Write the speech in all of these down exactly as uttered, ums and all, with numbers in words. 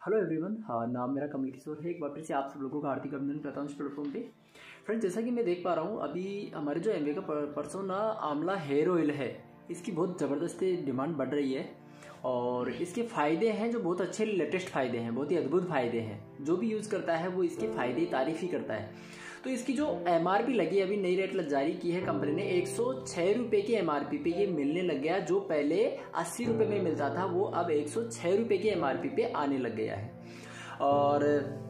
Hello everyone, हाँ नाम मेरा कमल किशोर है। एक बार फिर से आप सब लोगों का हार्दिक अभिनंदन करता हूँ इस प्लेटफॉर्म पे। फ्रेंड्स, जैसा कि मैं देख पा रहा हूँ अभी हमारे जो एमवे का परसों ना आंवला हेयर ऑयल है, इसकी बहुत ज़बरदस्त डिमांड बढ़ रही है और इसके फ़ायदे हैं जो बहुत अच्छे लेटेस्ट फ़ायदे हैं, बहुत ही अद्भुत फ़ायदे हैं। जो भी यूज़ करता है वो इसके फ़ायदे तारीफ़ ही करता है। तो इसकी जो एमआरपी लगी, अभी नई रेट जारी की है कंपनी ने, एक सौ छह रुपए की एमआरपी पे ये मिलने लग गया। जो पहले अस्सी रुपए में मिलता था वो अब एक सौ छह रुपए की एमआरपी पे आने लग गया है। और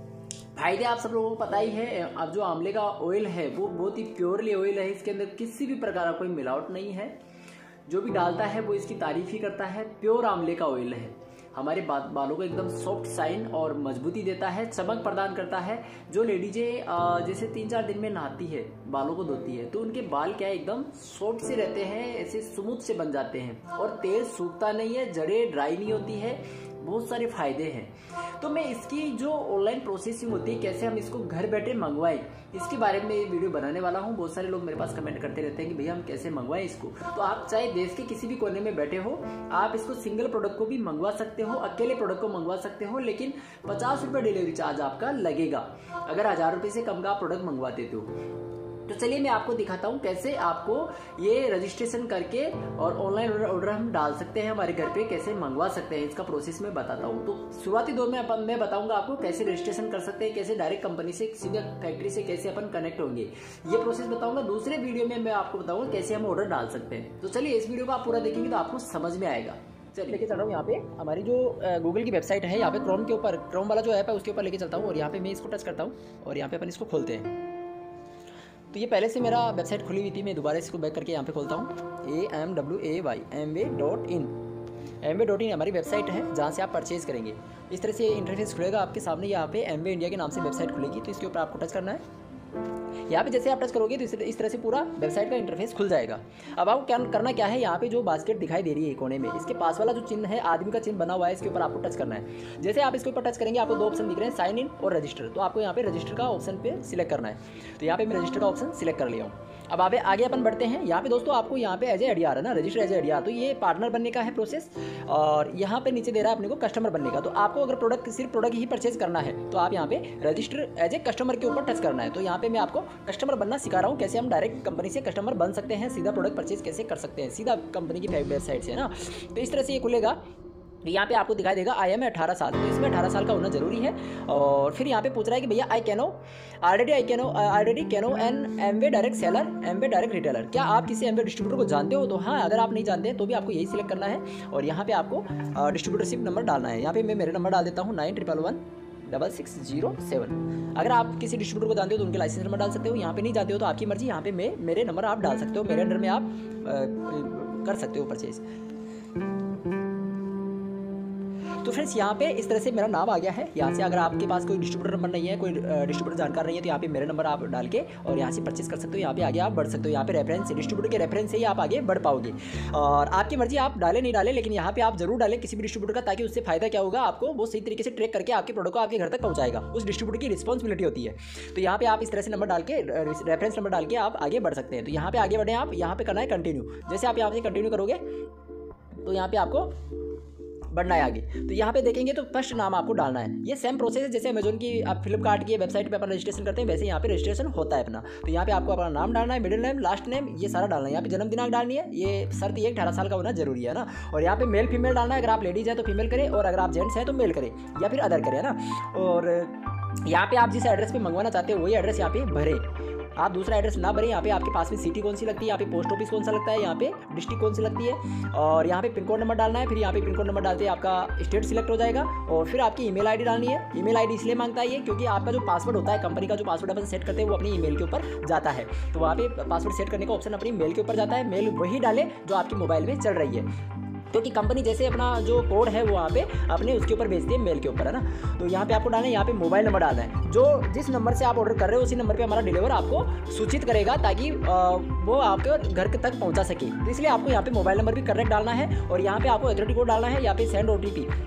फायदे आप सब लोगों को पता ही है। अब जो आंवले का ऑयल है वो बहुत ही प्योरली ऑयल है, इसके अंदर किसी भी प्रकार का कोई मिलावट नहीं है। जो भी डालता है वो इसकी तारीफ ही करता है। प्योर आंवले का ऑयल है, हमारे बा, बालों को एकदम सॉफ्ट शाइन और मजबूती देता है, चमक प्रदान करता है। जो लेडीजें जैसे तीन चार दिन में नहाती है, बालों को धोती है, तो उनके बाल क्या है एकदम सॉफ्ट से रहते हैं, ऐसे स्मूथ से बन जाते हैं और तेल सूखता नहीं है, जड़ें ड्राई नहीं होती है, बहुत सारे फायदे हैं। तो मैं इसकी जो ऑनलाइन प्रोसेसिंग होती है, कैसे हम इसको घर बैठे मंगवाएं, इसके बारे में वीडियो बनाने वाला हूं। बहुत सारे लोग मेरे पास कमेंट करते रहते हैं कि भैया हम कैसे मंगवाएं इसको। तो आप चाहे देश के किसी भी कोने में बैठे हो, आप इसको सिंगल प्रोडक्ट को भी मंगवा सकते हो, अकेले प्रोडक्ट को मंगवा सकते हो, लेकिन पचास रुपए डिलीवरी चार्ज आपका लगेगा अगर हजार रुपए से कम का आप प्रोडक्ट मंगवाते हो। तो चलिए मैं आपको दिखाता हूँ कैसे आपको ये रजिस्ट्रेशन करके और ऑनलाइन ऑर्डर हम डाल सकते हैं, हमारे घर पे कैसे मंगवा सकते हैं, इसका प्रोसेस मैं बताता हूँ। तो शुरुआती दौर में अपन मैं बताऊंगा आपको कैसे रजिस्ट्रेशन कर सकते हैं, कैसे डायरेक्ट कंपनी से सीधे फैक्ट्री से कैसे अपन कनेक्ट होंगे, ये प्रोसेस बताऊंगा। दूसरे वीडियो में मैं आपको बताऊंगा कैसे हम ऑर्डर डाल सकते हैं। तो चलिए इस वीडियो को आप पूरा देखेंगे तो आपको समझ में आएगा। चलिए लेके चल रहा हूँ यहाँ पे हमारी जो गूगल की वेबसाइट है, यहाँ पे क्रोम के ऊपर, क्रोम वाला जो ऐप है उसके ऊपर लेके चलता हूँ और यहाँ पे मैं इसको टच करता हूँ और यहाँ पे अपन इसको खोलते हैं। तो ये पहले से मेरा वेबसाइट खुली हुई थी, मैं दोबारा इसको बैक करके यहाँ पे खोलता हूँ। A M W A Y Amway dot in Amway dot in हमारी वेबसाइट है जहाँ से आप परचेज करेंगे। इस तरह से इंटरफेस खुलेगा आपके सामने, यहाँ पे एम वे इंडिया के नाम से वेबसाइट खुलेगी। तो इसके ऊपर आपको टच करना है। यहाँ पे जैसे आप टच करोगे तो इस तरह से पूरा वेबसाइट का इंटरफेस खुल जाएगा। अब आपको क्या करना क्या है, यहाँ पे जो बास्केट दिखाई दे रही है कोने में, इसके पास वाला जो चिन्ह है, आदमी का चिन्ह बना हुआ है, इसके ऊपर आपको टच करना है। जैसे आप इसके ऊपर टच करेंगे आपको दो ऑप्शन दिख रहे हैं, साइन इन और रजिस्टर। तो आपको यहाँ पे रजिस्टर का ऑप्शन पे सिलेक्ट करना है। तो यहाँ पे मैं रजिस्टर का ऑप्शन सिलेक्ट कर लिया हूँ। अब आगे आगे अपन बढ़ते हैं। यहाँ पे दोस्तों आपको यहाँ पे एज ए एडीआर है ना, रजिस्टर एज ए एडीआर, तो ये पार्टनर बनने का है प्रोसेस। और यहाँ पे नीचे दे रहा है अपने को कस्टमर बनने का। तो आपको अगर प्रोडक्ट सिर्फ प्रोडक्ट ही परचेज करना है तो आप यहाँ पे रजिस्टर एज ए कस्टमर के ऊपर टच करना है। तो यहाँ पे मैं आपको कस्टमर बनना सिखा रहा हूँ, कैसे हम डायरेक्ट कंपनी से कस्टमर बन सकते हैं, सीधा प्रोडक्ट परचेज कैसे कर सकते हैं सीधा कंपनी की वेबसाइट से ना। तो इस तरह से ये खुलेगा। यहाँ पे आपको दिखाई देगा आई एम अठारह साल, तो इसमें अठारह साल का होना जरूरी है। और फिर यहाँ पे पूछ रहा है कि भैया आई कैनो ऑलरेडी आई कैनो ऑलरेडी कैनो an Amway direct seller Amway direct retailer, क्या आप किसी एमवे डिस्ट्रीब्यूटर को जानते हो? तो हाँ, अगर आप नहीं जानते तो भी आपको यही सिलेक्ट करना है और यहाँ पे आपको डिस्ट्रीब्यूटरशिप नंबर डालना है। यहाँ पे मैं मेरे नंबर डाल देता हूँ nine triple one double six zero seven. अगर आप किसी डिस्ट्रीब्यूटर को जानते हो तो उनके लाइसेंस नंबर डाल सकते हो। यहाँ पे नहीं जानते हो तो आपकी मर्जी, यहाँ पे मैं मेरे नंबर आप डाल सकते हो, मेरे अंडर में आप आ, कर सकते हो परचेज। तो फ्रेंड्स यहाँ पे इस तरह से मेरा नाम आ गया है। यहाँ से अगर आपके पास कोई डिस्ट्रीब्यूटर नंबर नहीं है, कोई डिस्ट्रीब्यूटर जानकार नहीं है, तो यहाँ पे मेरे नंबर आप डाल के और यहाँ से परचेस कर सकते हो। यहाँ पे आगे आप बढ़ सकते हो। यहाँ पे रेफरेंस, डिस्ट्रीब्यूटर के रेफरेंस से ही आप आगे बढ़ पाओगे। और आपकी मर्जी, आप डाले नहीं डाले, लेकिन यहाँ पे आप जरूर डालें किसी भी डिस्ट्रीब्यूटर का, ताकि उससे फायदा क्या होगा, आपको वो सही तरीके से ट्रैक करके आपके प्रोडक्ट को आपके घर तक पहुँचाएगा। उस डिस्ट्रीब्यूटर की रिस्पॉन्सिबिलिटी होती है। तो यहाँ पे आप इस तरह से नंबर डाल के, रेफरेंस नंबर डाल के आप आगे बढ़ सकते हैं। तो यहाँ पे आगे बढ़े आप, यहाँ पे करना है कंटिन्यू। जैसे आप यहाँ से कंटिन्यू करोगे तो यहाँ पे आपको बढ़ना है आगे। तो यहाँ पे देखेंगे तो फर्स्ट नाम आपको डालना है। ये सेम प्रोसेस है जैसे अमेजोन की, आप फ्लिपकार्ट की वेबसाइट पे अपन रजिस्ट्रेशन करते हैं, वैसे यहाँ पे रजिस्ट्रेशन होता है अपना। तो यहाँ पे आपको अपना नाम डालना है, मिडिल नेम, लास्ट नेम, ये सारा डालना है। यहाँ पे जन्म दिनांक डालनी है, ये शर्त ये अठारह साल का होना जरूरी है ना। और यहाँ पे मेल फीमेल डालना है, अगर आप लेडीज है तो फीमेल करें और अगर आप जेंट्स हैं तो मेल करें या फिर अदर करें ना। और यहाँ पे आप जिस एड्रेस पे मंगवाना चाहते हो वही एड्रेस यहाँ पे भरें। आप दूसरा एड्रेस ना भरें। यहाँ पे आपके पास में सिटी कौन सी लगती है, यहाँ पे पोस्ट ऑफिस कौन सा लगता है, यहाँ पे डिस्ट्रिक्ट कौन सी लगती है, और यहाँ पे पिन कोड नंबर डालना है। फिर यहाँ पे पिन कोड नंबर डालते ही आपका स्टेट सिलेक्ट हो जाएगा। और फिर आपकी ईमेल आईडी डालनी है। ईमेल आईडी इसलिए मांगता है ये, क्योंकि आपका जो पासवर्ड होता है, कंपनी का जो पासवर्ड अपन सेट करते हैं, वो अपनी ईमेल के ऊपर जाता है। तो वहाँ पे पासवर्ड सेट करने का ऑप्शन अपनी मेल के ऊपर जाता है। मेल वही डाले जो आपके मोबाइल में चल रही है, क्योंकि कंपनी जैसे अपना जो कोड है वो वहाँ पे अपने उसके ऊपर भेजती है, मेल के ऊपर, है ना। तो यहाँ पे आपको डालना है, यहाँ पे मोबाइल नंबर डालना है। जो जिस नंबर से आप ऑर्डर कर रहे हो उसी नंबर पे हमारा डिलीवर आपको सूचित करेगा, ताकि वो आपके घर तक पहुँचा सके। तो इसलिए आपको यहाँ पे मोबाइल नंबर भी करेक्ट डालना है। और यहाँ पे आपको अथॉरिटी कोड डालना है, यहाँ पे सेंड ओटीपी।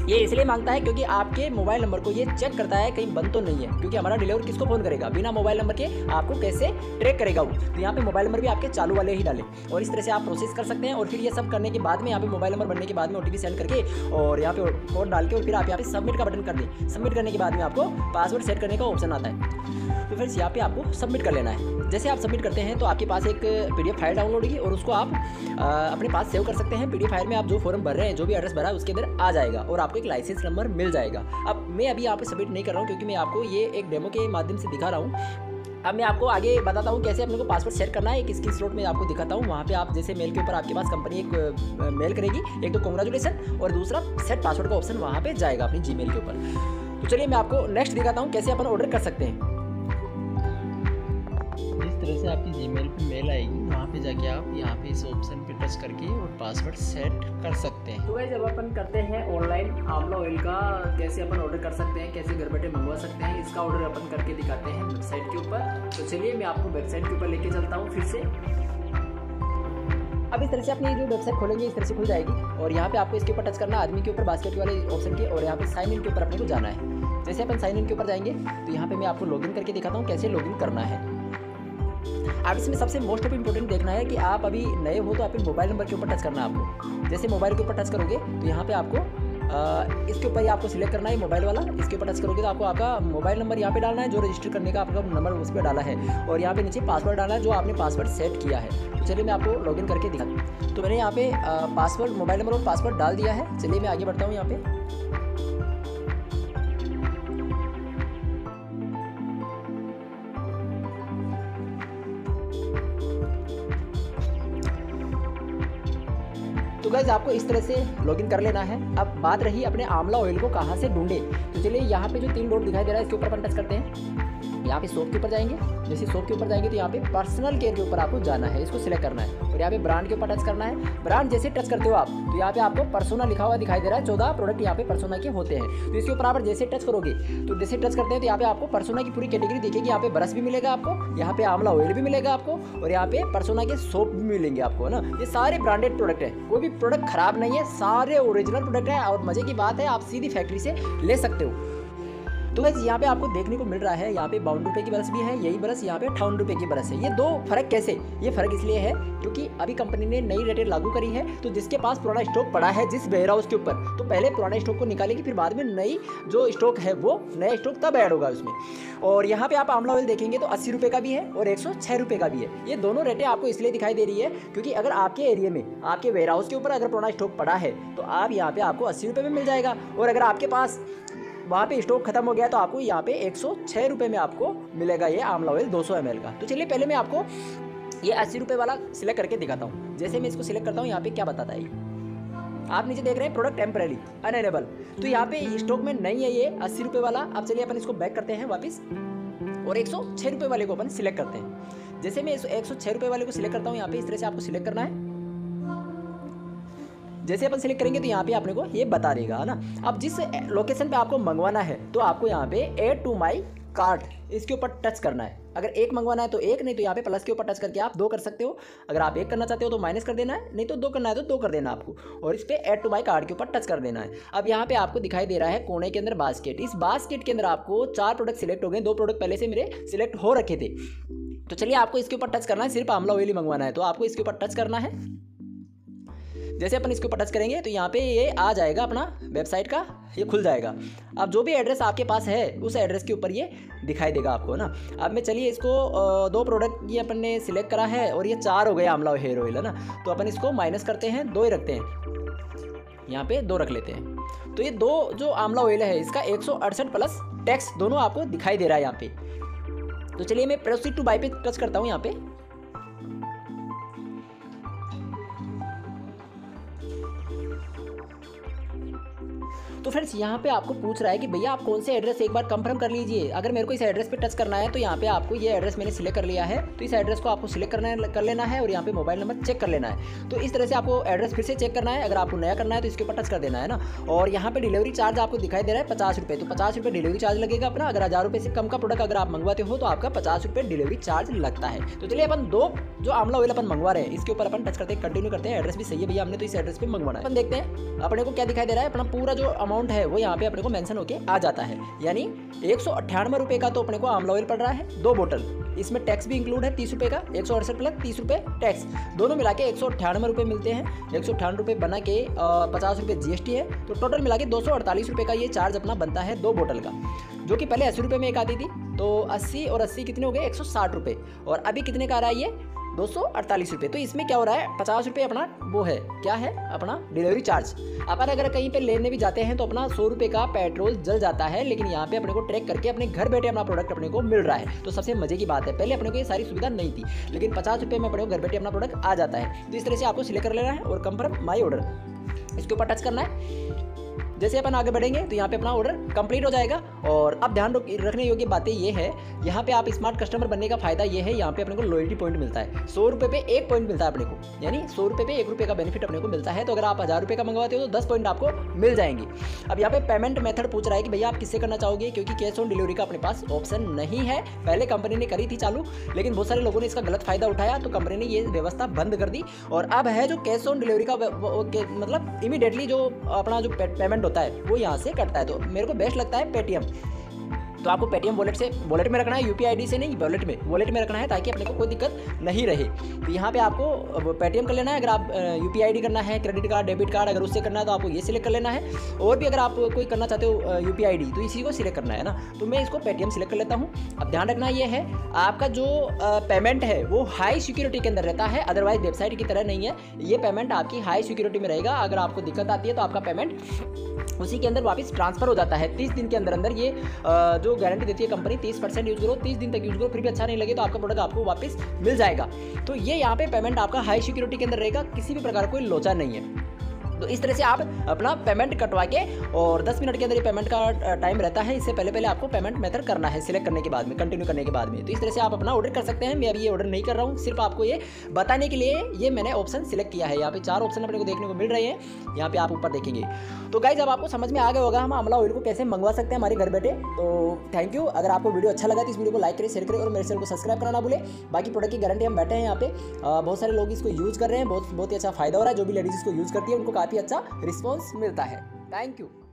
ये इसलिए मांगता है क्योंकि आपके मोबाइल नंबर को ये चेक करता है कहीं बंद तो नहीं है, क्योंकि हमारा डिलीवर किसको फ़ोन करेगा, बिना मोबाइल नंबर के आपको कैसे ट्रैक करेगा वो। तो यहाँ पे मोबाइल नंबर भी आपके चालू वाले ही डालें और इस तरह से आप प्रोसेस कर सकते हैं। और फिर ये सब करने के बाद में यहाँ पे मोबाइल नंबर बनने के बाद में ओटीपी सेंड करके और यहाँ पे कोड डाल के और फिर आप यहाँ पे सबमिट का बटन कर दें। सबमिट करने के बाद में आपको पासवर्ड सेट करने का ऑप्शन आता है। तो फ्रेंड्स यहाँ पे आपको सबमिट कर लेना है। जैसे आप सबमिट करते हैं तो आपके पास एक पीडीएफ फाइल डाउनलोड होगी और उसको आप आ, अपने पास सेव कर सकते हैं। पीडीएफ फाइल में आप जो फॉर्म भर रहे हैं, जो भी एड्रेस भरा है उसके अंदर आ जाएगा और आपको एक लाइसेंस नंबर मिल जाएगा। अब मैं अभी यहाँ पे सबमिट नहीं कर रहा हूँ क्योंकि मैं आपको ये एक डेमो के माध्यम से दिखा रहा हूँ। अब मैं आपको आगे बताता हूँ कैसे अपने को पासवर्ड सेट करना है। एक स्क्रीन शॉट में आपको दिखाता हूँ। वहाँ पे आप जैसे मेल के ऊपर आपके पास कंपनी एक मेल करेगी, एक तो कांग्रेचुलेसन और दूसरा सेट पासवर्ड का ऑप्शन वहाँ पे जाएगा अपनी जीमेल के ऊपर। तो चलिए मैं आपको नेक्स्ट दिखाता हूँ कैसे अपन ऑर्डर कर सकते हैं। जिस तरह से आपकी जीमेल पे मेल आएगी वहाँ पे जाके आप यहाँ पे इस ऑप्शन पे टच करके और पासवर्ड सेट कर सकते हैं। तो गाइस जब अपन करते हैं ऑनलाइन आंवला ऑयल का कैसे अपन ऑर्डर कर सकते हैं, कैसे घर बैठे मंगवा सकते हैं, इसका ऑर्डर अपन करके दिखाते हैं वेबसाइट के ऊपर। तो चलिए मैं आपको वेबसाइट के ऊपर लेके चलता हूँ फिर से। अब इस तरह से अपनी जो वेबसाइट खोलेंगे इस तरह से खुल जाएगी और यहाँ पे आपको इसके ऊपर टच करना है आदमी के ऊपर बास्केट वाले ऑप्शन के और यहाँ पे साइन इन के ऊपर अपने को जाना है। जैसे अपन साइन इन के ऊपर जाएंगे तो यहाँ पे मैं आपको लॉगिन करके दिखाता हूँ कैसे लॉगिन करना है। अब इसमें सबसे मोस्ट ऑफ इंपॉर्टेंट देखना है कि आप अभी नए हो तो आपके मोबाइल नंबर के ऊपर टच करना है आपको। जैसे मोबाइल के ऊपर टच करोगे तो यहाँ पे आपको आ, इसके ऊपर ही आपको सिलेक्ट करना है मोबाइल वाला। इसके ऊपर टच करोगे तो आपको आपका मोबाइल नंबर यहाँ पे डालना है जो रजिस्टर करने का आपका नंबर उस पर डाला है और यहाँ पे नीचे पासवर्ड डालना है जो आपने पासवर्ड सेट किया है। तो चलिए मैं आपको लॉगिन करके दिखाता हूँ। तो मैंने यहाँ पे पासवर्ड मोबाइल नंबर और पासवर्ड डाल दिया है। चलिए मैं आगे बढ़ता हूँ यहाँ पे। तो गाइज आपको इस तरह से लॉगिन कर लेना है। अब बात रही अपने आंवला ऑयल को कहाँ से ढूंढे। तो चलिए यहाँ पे जो तीन डॉट दिखाई दे रहा है इसके ऊपर अपन टच करते हैं। यहाँ पे शॉप के ऊपर जाएंगे। जैसे शॉप के ऊपर जाएंगे तो यहाँ पे पर्सनल केयर के ऊपर आपको जाना है, इसको सिलेक्ट करना है और यहाँ पे ब्रांड के ऊपर टच करना है। ब्रांड जैसे टच करते हो आप तो यहाँ पे आपको पर्सोना लिखा हुआ दिखाई दे रहा है। चौदह प्रोडक्ट यहाँ पे पर्सोना के होते हैं। तो इसके ऊपर आप जैसे टच करोगे तो जैसे टच करते हैं तो यहाँ पे आपको पर्सोना की पूरी कैटेगरी दिखेगी। यहाँ पे ब्रश भी मिलेगा आपको, यहाँ पे आंवला ऑयल भी मिलेगा आपको और यहाँ पे पर्सोना के सोप भी मिलेंगे आपको, है ना। ये सारे ब्रांडेड प्रोडक्ट है, कोई भी प्रोडक्ट खराब नहीं है, सारे ओरिजिनल प्रोडक्ट है और मजे की बात है आप सीधी फैक्ट्री से ले सकते हो। तो गाइस यहाँ पे आपको देखने को मिल रहा है यहाँ पे बावन रुपए की ब्रश भी है, यही ब्रश यहाँ पे अट्ठावन रुपए की ब्रश है। ये दो फर्क कैसे, ये फर्क इसलिए है क्योंकि अभी कंपनी ने नई रेटें लागू करी है। तो जिसके पास पुराना स्टॉक पड़ा है जिस वेयर हाउस के ऊपर, तो पहले पुराने स्टॉक को निकालेगी फिर बाद में नई जो स्टॉक है वो नया स्टॉक तब ऐड होगा उसमें। और यहाँ पे आप आंवला ऑयल देखेंगे तो अस्सी रुपये का भी है और एक सौ छः रुपये का भी है। ये दोनों रेटें आपको इसलिए दिखाई दे रही है क्योंकि अगर आपके एरिया में आपके वेयर हाउस के ऊपर अगर पुराना स्टॉक पड़ा है तो आप यहाँ पे आपको अस्सी रुपये में मिल जाएगा और अगर आपके पास वहाँ पे स्टॉक खत्म हो गया तो आपको यहाँ पे एक सौ छः रुपये में आपको मिलेगा ये आंवला ऑयल दो सौ एम एल का। तो चलिए पहले मैं आपको ये अस्सी रुपये वाला सिलेक्ट करके दिखाता हूँ। जैसे मैं इसको सिलेक्ट करता हूँ यहाँ पे क्या बताता है, आप नीचे देख रहे हैं प्रोडक्ट टेम्परेरी अनअवेलेबल। तो यहाँ पे स्टॉक में नहीं है ये अस्सी रुपये वाला। अब चलिए अपन इसको बैक करते हैं वापस और एक सौ छः रुपये वाले को अपन सिलेक्ट करते हैं। जैसे मैं इस एक सौ छः रुपये वाले को सिलेक्ट करता हूँ यहाँ पे इस तरह से आपको सिलेक्ट करना है। जैसे अपन सिलेक्ट करेंगे तो यहाँ पे आपने को ये बता देगा, है ना। अब जिस लोकेशन पे आपको मंगवाना है तो आपको यहाँ पे ऐड टू माई कार्ट इसके ऊपर टच करना है। अगर एक मंगवाना है तो एक, नहीं तो यहाँ पे प्लस के ऊपर टच करके आप दो कर सकते हो। अगर आप एक करना चाहते हो तो माइनस कर देना है, नहीं तो दो करना है तो दो कर देना आपको और इस पे ऐड टू माई कार्ट के ऊपर टच कर देना है। अब यहाँ पे आपको दिखाई दे रहा है कोने के अंदर बास्केट। इस बास्केट के अंदर आपको चार प्रोडक्ट सिलेक्ट हो गए, दो प्रोडक्ट पहले से मेरे सिलेक्ट हो रखे थे। तो चलिए आपको इसके ऊपर टच करना है, सिर्फ आंवला ऑयल ही मंगवाना है तो आपको इसके ऊपर टच करना है। जैसे अपन इसके ऊपर टच करेंगे तो यहाँ पे ये आ जाएगा अपना वेबसाइट का, ये खुल जाएगा। अब जो भी एड्रेस आपके पास है उस एड्रेस के ऊपर ये दिखाई देगा आपको ना। अब मैं चलिए इसको दो प्रोडक्ट ये अपन ने सिलेक्ट करा है और ये चार हो गए आंवला हेयर ऑयल, है ना। तो अपन इसको माइनस करते हैं, दो ही रखते हैं, यहाँ पे दो रख लेते हैं। तो ये दो जो आंवला ऑयल है इसका एक सौ अड़सठ प्लस टैक्स दोनों आपको दिखाई दे रहा है यहाँ पे। तो चलिए मैं प्रोसीड टू बाय पे टच करता हूँ यहाँ पे। तो फ्रेंड्स यहाँ पे आपको पूछ रहा है कि भैया आप कौन से एड्रेस एक बार कंफर्म कर लीजिए। अगर मेरे को इस एड्रेस पे टच करना है तो यहाँ पे आपको ये एड्रेस मैंने सिलेक्ट कर लिया है, तो इस एड्रेस को आपको सिलेक्ट करना कर लेना है और यहाँ पे मोबाइल नंबर चेक कर लेना है। तो इस तरह से आपको एड्रेस फिर से चेक करना है। अगर आपको नया करना है तो इसके ऊपर टच कर देना है ना। और यहाँ पे डिलीवरी चार्ज आपको दिखाई दे रहा है पचास रुपये, तो पचास रुपये डिलीवरी चार्ज लगेगा अपना। अगर हज़ार रुपये से कम का प्रोडक्ट अगर आप मंगवाते हो तो आपका पचास रुपये डिलीवरी चार्ज लगता है। तो चलिए अपन दो जो आंवला ऑयल अपन मंगवा रहे हैं इसके ऊपर अपन टच करते हैं, कंटिन्यू करते हैं। एड्रेस भी सही है भैया, हमने तो इस एड्रेस पे मंगवाना है। अपन देखते हैं अपने को क्या दिखाई दे रहा है। अपना पूरा जो अमाउंट है वो यहाँ पे अपने को मेंशन होके आ जाता है। यानी एक सौ अट्ठानवे रुपये का तो अपने को आंवला ऑयल पड़ रहा है दो बोतल, इसमें टैक्स भी इंक्लूड है तीस रुपये का, एक सौ अड़सठ प्लस तीस रुपये टैक्स, दोनों मिला के एक सौ अट्ठानवे रुपये मिलते हैं। एक सौ अट्ठानवे रुपये बना के पचास रुपये जीएसटी है, तो टोटल मिला के दो सौ अड़तालीस रुपये का ये चार्ज अपना बनता है दो बोतल का, जो कि पहले अस्सी रुपये में एक आती थी। तो अस्सी और अस्सी कितने हो गए, एक सौ साठ रुपये, और अभी कितने का आ रहा है ये दो सौ अड़तालीस रुपये। तो इसमें क्या हो रहा है, पचास रुपये अपना वो है, क्या है अपना डिलीवरी चार्ज। अपन अगर कहीं पे लेने भी जाते हैं तो अपना सौ रुपये का पेट्रोल जल जाता है, लेकिन यहाँ पे अपने को ट्रैक करके अपने घर बैठे अपना प्रोडक्ट अपने को मिल रहा है। तो सबसे मजे की बात है, पहले अपने को ये सारी सुविधा नहीं थी, लेकिन पचास रुपये में अपने को घर बैठे अपना प्रोडक्ट आ जाता है। तो इस तरह से आपको सिलेक्ट कर लेना है और कंफर्म माई ऑर्डर, इसके ऊपर टच करना है। जैसे अपन आगे बढ़ेंगे तो यहाँ पे अपना ऑर्डर कंप्लीट हो जाएगा। और अब ध्यान रखने योग्य बातें ये है, यहाँ पे आप स्मार्ट कस्टमर बनने का फायदा ये है, यहाँ पे अपने को लॉयल्टी पॉइंट मिलता है। सौ रुपये पे एक पॉइंट मिलता है अपने को, यानी सौ रुपये पे एक रुपये का बेनिफिट अपने को मिलता है। तो अगर आप हज़ार रुपये का मंगवाते हो तो दस पॉइंट आपको मिल जाएंगे। अब यहाँ पे पेमेंट मेथड पूछ रहा है कि भैया आप किससे करना चाहोगे, क्योंकि कैश ऑन डिलीवरी का अपने पास ऑप्शन नहीं है। पहले कंपनी ने करी थी चालू, लेकिन बहुत सारे लोगों ने इसका गलत फायदा उठाया, तो कंपनी ने ये व्यवस्था बंद कर दी। और अब है जो कैश ऑन डिलीवरी का मतलब इमीडिएटली जो अपना जो पेमेंट होता है वो यहाँ से करता है। तो मेरे को बेस्ट लगता है पेटीएम। तो आपको पेटीएम वॉलेट से वॉलेट में रखना है, यूपीआई आईडी से नहीं, वॉलेट में वॉलेट में रखना है, ताकि अपने को कोई दिक्कत नहीं रहे। तो यहाँ पे आपको पेटीएम कर लेना है। अगर आप यूपीआई आईडी करना है, क्रेडिट कार्ड, डेबिट कार्ड अगर उससे करना है तो आपको ये सिलेक्ट कर लेना है। और भी अगर आप कोई करना चाहते हो यूपीआई आईडी तो इसी को सिलेक्ट करना है ना। तो मैं इसको पेटीएम सिलेक्ट कर लेता हूँ। अब ध्यान रखना ये है, आपका जो पेमेंट है वो हाई सिक्योरिटी के अंदर रहता है, अदरवाइज वेबसाइट की तरह नहीं है। ये पेमेंट आपकी हाई सिक्योरिटी में रहेगा। अगर आपको दिक्कत आती है तो आपका पेमेंट उसी के अंदर वापस ट्रांसफर हो जाता है तीस दिन के अंदर अंदर। ये जो गारंटी देती है कंपनी, तीस परसेंट यूज करो, तीस दिन तक यूज करो, फिर भी अच्छा नहीं लगे तो आपका प्रोडक्ट आपको वापस मिल जाएगा। तो ये यहाँ पे पेमेंट आपका हाई सिक्योरिटी के अंदर रहेगा, किसी भी प्रकार कोई लोचा नहीं है। तो इस तरह से आप अपना पेमेंट कटवा के, और दस मिनट के अंदर ये पेमेंट का टाइम रहता है, इससे पहले पहले आपको पेमेंट मेथड करना है सिलेक्ट करने के बाद में, कंटिन्यू करने के बाद में। तो इस तरह से आप अपना ऑर्डर कर सकते हैं। मैं अभी ये ऑर्डर नहीं कर रहा हूँ, सिर्फ आपको ये बताने के लिए ये मैंने ऑप्शन सिलेक्ट किया है। यहाँ पे चार ऑप्शन अपने को देखने को मिल रहे हैं, यहाँ पे आप ऊपर देखेंगे। तो गाइज अब आपको समझ में आ गया होगा हम आंवला ऑयल को कैसे मंगवा सकते हैं हमारे घर बैठे। तो थैंक यू। अगर आपको वीडियो अच्छा लगा तो इस वीडियो को लाइक करें, शेयर करें और मेरे चैनल को सब्सक्राइब करना ना भूलें। बाकी प्रोडक्ट की गारंटी हम बैठे हैं यहाँ पे, बहुत सारे लोग इसको यूज़ कर रहे हैं, बहुत बहुत ही अच्छा फायदा हो रहा है। जो भी लेडीज इसको यूज़ करती है उनको काफ़ी अच्छा रिस्पॉन्स मिलता है। Thank you.